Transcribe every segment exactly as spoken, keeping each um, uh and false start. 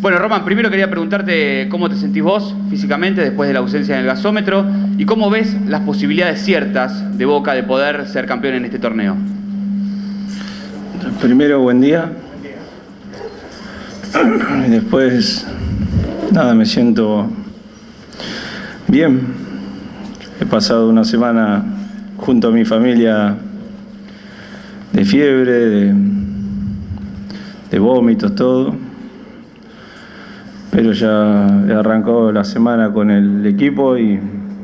Bueno, Román, primero quería preguntarte cómo te sentís vos físicamente después de la ausencia en el gasómetro y cómo ves las posibilidades ciertas de Boca de poder ser campeón en este torneo. Primero, buen día. Y después, nada, me siento bien. He pasado una semana junto a mi familia de fiebre, de, de vómitos, todo. Pero ya he arrancado la semana con el equipo y,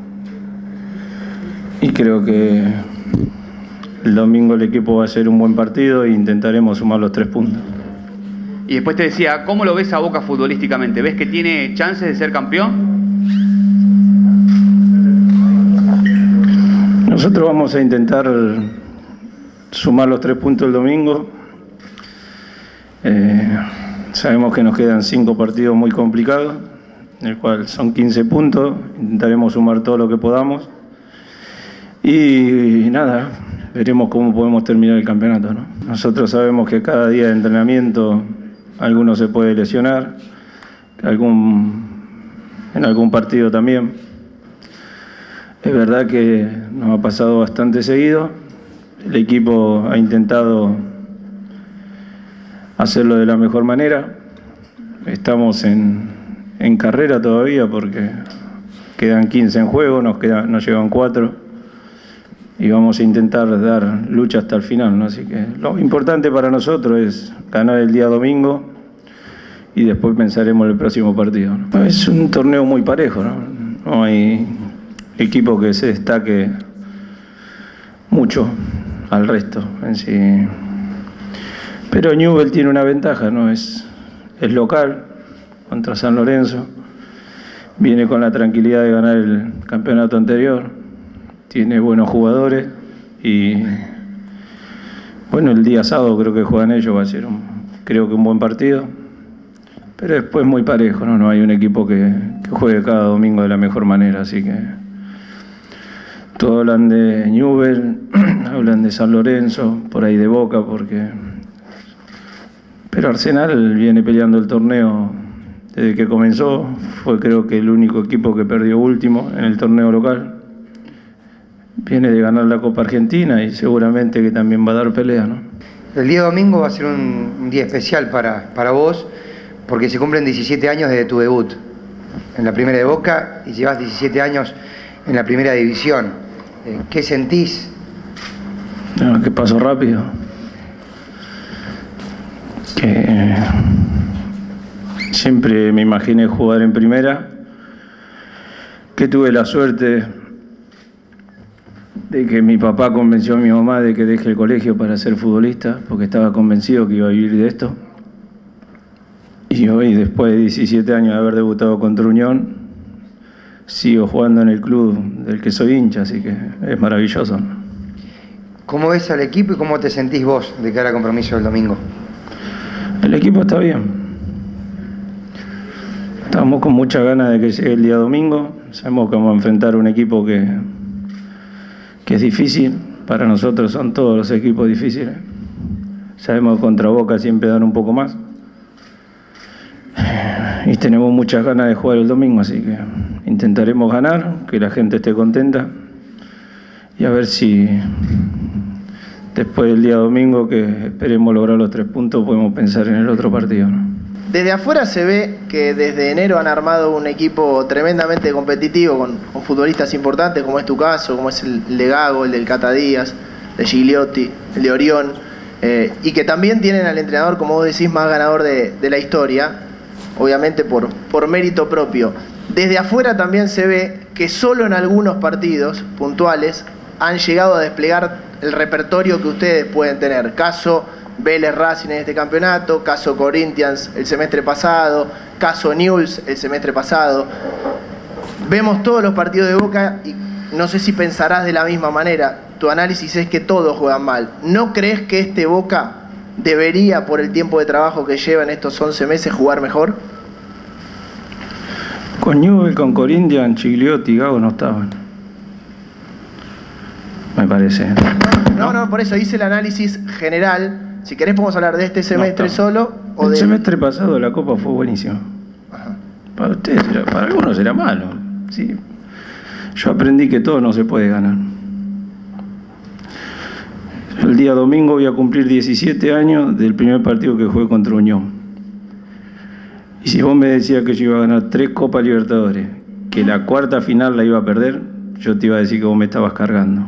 y creo que el domingo el equipo va a ser un buen partido e intentaremos sumar los tres puntos. Y después te decía, ¿cómo lo ves a Boca futbolísticamente? ¿Ves que tiene chances de ser campeón? Nosotros vamos a intentar sumar los tres puntos el domingo. Eh, sabemos que nos quedan cinco partidos muy complicados, en el cual son quince puntos. Intentaremos sumar todo lo que podamos. Y, y nada, veremos cómo podemos terminar el campeonato, ¿no? Nosotros sabemos que cada día de entrenamiento alguno se puede lesionar, algún, en algún partido también. Es verdad que nos ha pasado bastante seguido. El equipo ha intentado hacerlo de la mejor manera. Estamos en, en carrera todavía porque quedan quince en juego, nos, queda, nos llevan cuatro y vamos a intentar dar lucha hasta el final, ¿no? Así que lo importante para nosotros es ganar el día domingo y después pensaremos en el próximo partido, ¿no? Es un torneo muy parejo, ¿no? No hay equipo que se destaque mucho al resto en sí. Pero Newell's tiene una ventaja, ¿no? Es, es local contra San Lorenzo, viene con la tranquilidad de ganar el campeonato anterior, tiene buenos jugadores y bueno, el día sábado creo que juegan ellos, va a ser un, creo que un buen partido, pero después muy parejo, ¿no? No hay un equipo que, que juegue cada domingo de la mejor manera, así que todos hablan de Newell's, hablan de San Lorenzo, por ahí de Boca, porque pero Arsenal viene peleando el torneo desde que comenzó, fue creo que el único equipo que perdió último en el torneo local. Viene de ganar la Copa Argentina y seguramente que también va a dar pelea, ¿no? El día domingo va a ser un, un día especial para, para vos, porque se cumplen diecisiete años desde tu debut en la primera de Boca y llevas diecisiete años en la primera división. ¿Qué sentís? No, que pasó rápido. Que siempre me imaginé jugar en primera, que tuve la suerte de que mi papá convenció a mi mamá de que deje el colegio para ser futbolista, porque estaba convencido que iba a vivir de esto. Y hoy, después de diecisiete años de haber debutado contra Unión, sigo jugando en el club del que soy hincha, así que es maravilloso, ¿no? ¿Cómo ves al equipo y cómo te sentís vos de cara al compromiso del domingo? El equipo está bien. Estamos con muchas ganas de que llegue el día domingo. Sabemos que vamos a enfrentar un equipo que, que es difícil. Para nosotros son todos los equipos difíciles. Sabemos que contra Boca siempre dan un poco más. Y tenemos muchas ganas de jugar el domingo, así que intentaremos ganar, que la gente esté contenta y a ver si después del día domingo, que esperemos lograr los tres puntos, podemos pensar en el otro partido, ¿no? Desde afuera se ve que desde enero han armado un equipo tremendamente competitivo con, con futbolistas importantes, como es tu caso, como es el de Gago, el del Cata Díaz, de Gigliotti, el de Orión, eh, y que también tienen al entrenador, como vos decís, más ganador de, de la historia, obviamente por, por mérito propio. Desde afuera también se ve que solo en algunos partidos puntuales han llegado a desplegar el repertorio que ustedes pueden tener. Caso Vélez Racing en este campeonato, caso Corinthians el semestre pasado, caso Newell's el semestre pasado. Vemos todos los partidos de Boca y no sé si pensarás de la misma manera. Tu análisis es que todos juegan mal. ¿No crees que este Boca debería, por el tiempo de trabajo que lleva en estos once meses, jugar mejor? Con Newell's, con Corinthians, Gigliotti y Gago no estaban, me parece. No, no, por eso hice el análisis general Si querés podemos hablar de este semestre no, solo o el de... semestre pasado la Copa fue buenísima. Ajá. Para ustedes, era, para algunos era malo. Sí. Yo aprendí que todo no se puede ganar. El día domingo voy a cumplir diecisiete años del primer partido que jugué contra Unión. Y si vos me decías que yo iba a ganar tres Copas Libertadores, que la cuarta final la iba a perder, yo te iba a decir que vos me estabas cargando.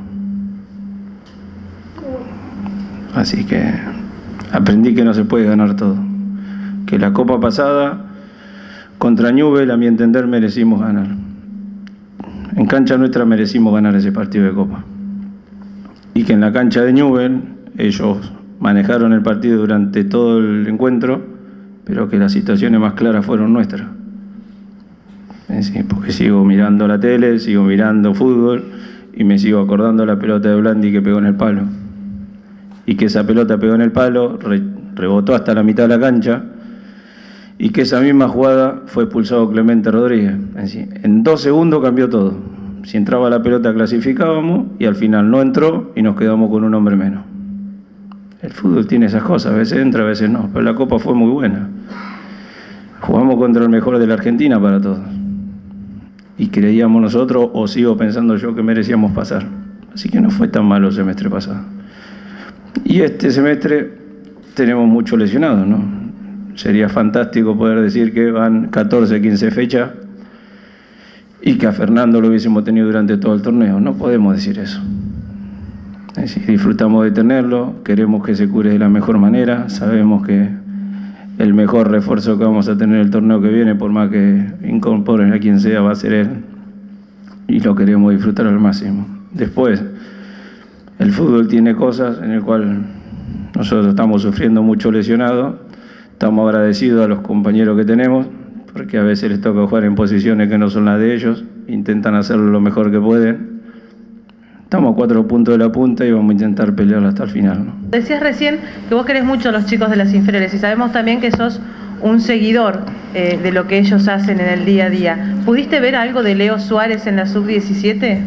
Así que aprendí que no se puede ganar todo. Que la Copa pasada, contra Newell's, a mi entender, merecimos ganar. En cancha nuestra merecimos ganar ese partido de Copa. Y que en la cancha de Newell's, ellos manejaron el partido durante todo el encuentro, pero que las situaciones más claras fueron nuestras. Sí, porque sigo mirando la tele, sigo mirando fútbol y me sigo acordando la pelota de Blandi que pegó en el palo. Y que esa pelota pegó en el palo, re, rebotó hasta la mitad de la cancha y que esa misma jugada fue expulsado Clemente Rodríguez. Sí, en dos segundos cambió todo. Si entraba la pelota clasificábamos y al final no entró y nos quedamos con un hombre menos. El fútbol tiene esas cosas, a veces entra, a veces no, pero la Copa fue muy buena. Jugamos contra el mejor de la Argentina para todos. Y creíamos nosotros, o sigo pensando yo, que merecíamos pasar. Así que no fue tan malo el semestre pasado. Y este semestre tenemos muchos lesionados, ¿no? Sería fantástico poder decir que van catorce, quince fechas y que a Fernando lo hubiésemos tenido durante todo el torneo. No podemos decir eso. Es decir, disfrutamos de tenerlo, queremos que se cure de la mejor manera, sabemos que el mejor refuerzo que vamos a tener el torneo que viene, por más que incorporen a quien sea, va a ser él, y lo queremos disfrutar al máximo. Después, el fútbol tiene cosas en el cual nosotros estamos sufriendo mucho lesionados, estamos agradecidos a los compañeros que tenemos, porque a veces les toca jugar en posiciones que no son las de ellos, intentan hacerlo lo mejor que pueden. Estamos a cuatro puntos de la punta y vamos a intentar pelearlo hasta el final, ¿no? Decías recién que vos querés mucho a los chicos de las inferiores y sabemos también que sos un seguidor eh, de lo que ellos hacen en el día a día. ¿Pudiste ver algo de Leo Suárez en la sub diecisiete?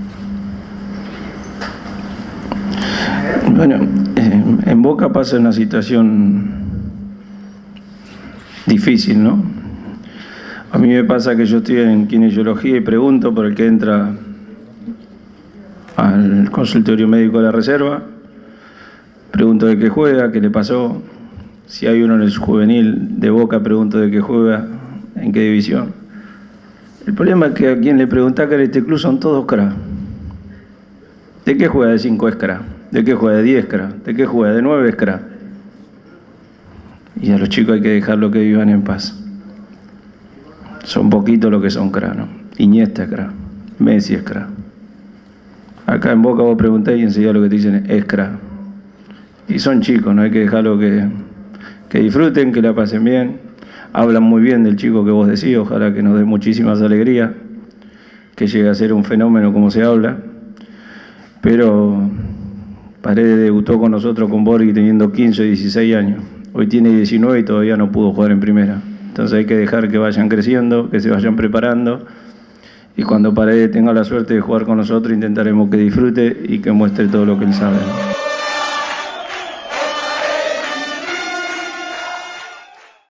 Bueno, eh, en Boca pasa una situación difícil, ¿no? A mí me pasa que yo estoy en kinesiología y pregunto por el que entra al consultorio médico de la reserva, pregunto de qué juega, qué le pasó, si hay uno en el juvenil de Boca, pregunto de qué juega, en qué división. El problema es que a quien le pregunta que en este club son todos cra. ¿De qué juega de cinco es cra? ¿De qué juega de diez cra? ¿De qué juega de nueve es cra? Y a los chicos hay que dejarlo que vivan en paz. Son poquitos los que son cra, ¿no? Iniesta es cra, Messi es cra. Acá en Boca vos preguntás y enseguida lo que te dicen es cra. Y son chicos, no hay que dejarlo que, que disfruten, que la pasen bien. Hablan muy bien del chico que vos decís, ojalá que nos dé muchísimas alegrías, que llegue a ser un fenómeno como se habla. Pero Paredes debutó con nosotros con Borghi teniendo quince o dieciséis años. Hoy tiene diecinueve y todavía no pudo jugar en primera. Entonces hay que dejar que vayan creciendo, que se vayan preparando. Y cuando Paredes tenga la suerte de jugar con nosotros, intentaremos que disfrute y que muestre todo lo que él sabe.